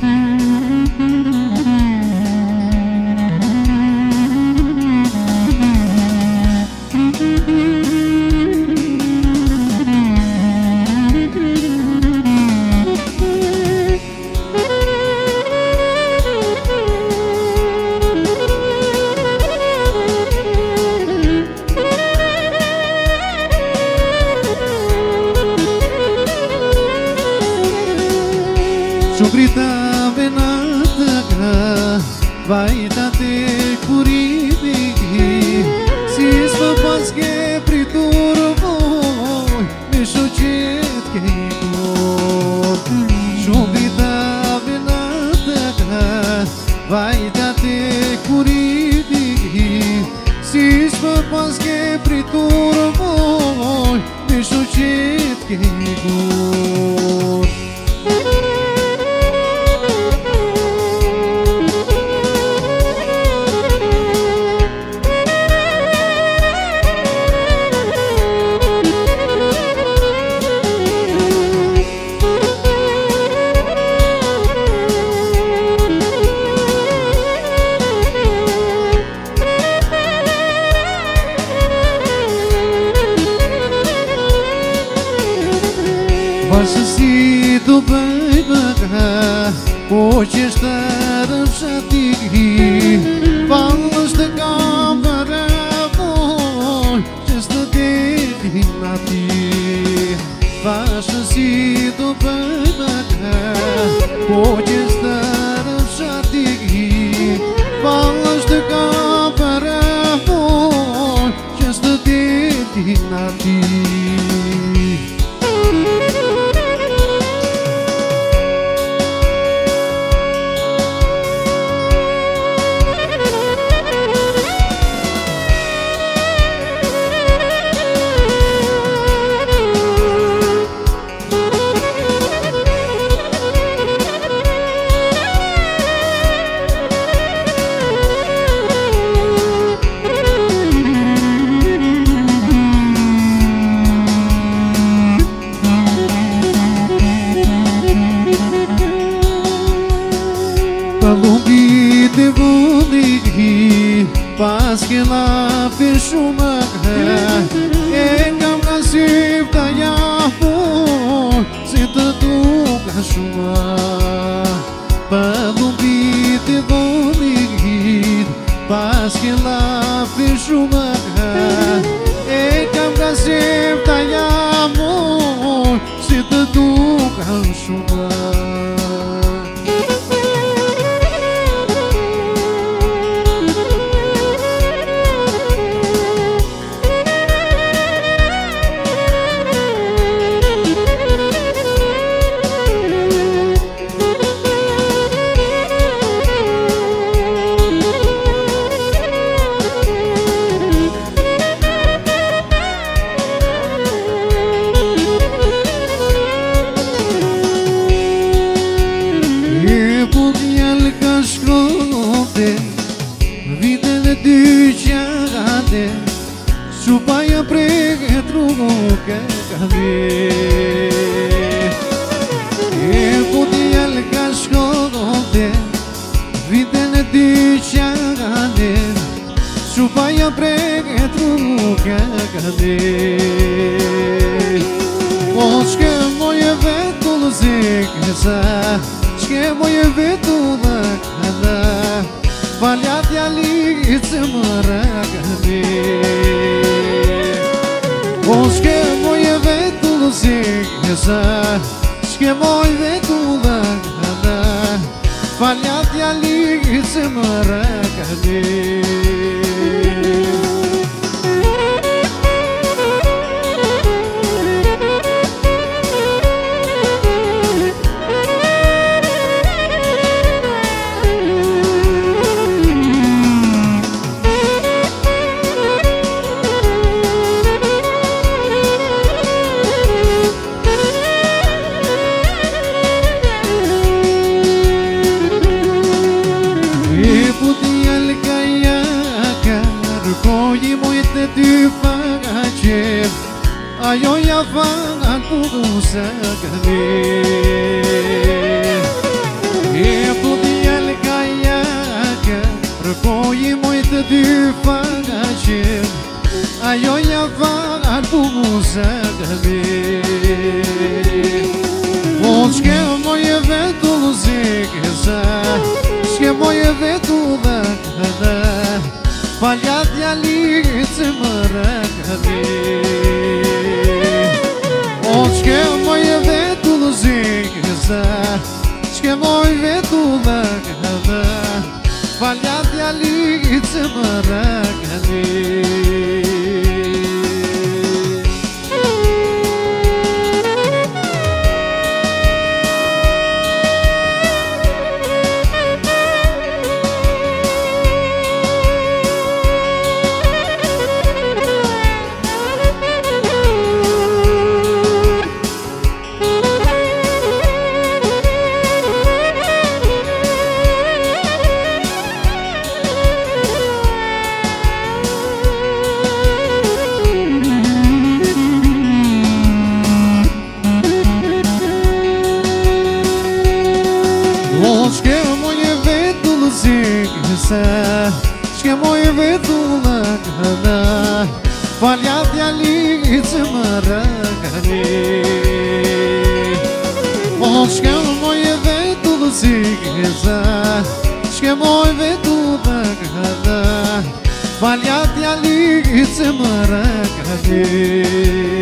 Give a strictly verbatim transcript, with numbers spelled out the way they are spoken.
Ciubrita venata vai da te curiti si svapas che pritur voi mi succed che io Ciubrita venata vai da te curiti si svapas che pritur voi mi succed che io Vasisido bem baga, hoje está dançando. Vamos de câmara, hoje está dedinado. Vasisido bem baga, hoje está dançando. Vamos de câmara, hoje está dedinado. Palumbi de boli, pas que la fechuma, engam nasib tayapo, senta tu cachuma. Palumbi de boli, pas que la fechuma, engam nasib tayapo, senta tu cachuma. Supaya prege truca cabe E podia le cascote Videne di chagane Supaya prege truca cabe Oske moje vetul zeksa Ske moje vetul kada Valjat ja lice maragane Oske moje vetul zeksa Ske moje vetul kada Valjat ja lice maragane Ayo ya fangan pusa kami dy faqin ajo ja faqan buzëmi O shke moje vetu zikëse Shke moje vetu dhe këdhe Faljat jalicë më rëkëmi O shke moje vetu zikëse Shke moje vetu dhe këdhe Faljat jalicë më rëkëmi Shke moje vetu dhe këdhe Faljat jalicë më rëkëmi O shke moje vetu dhe zikëse Shke moje vetu dhe këdhe Faljat jalicë më rëkëmi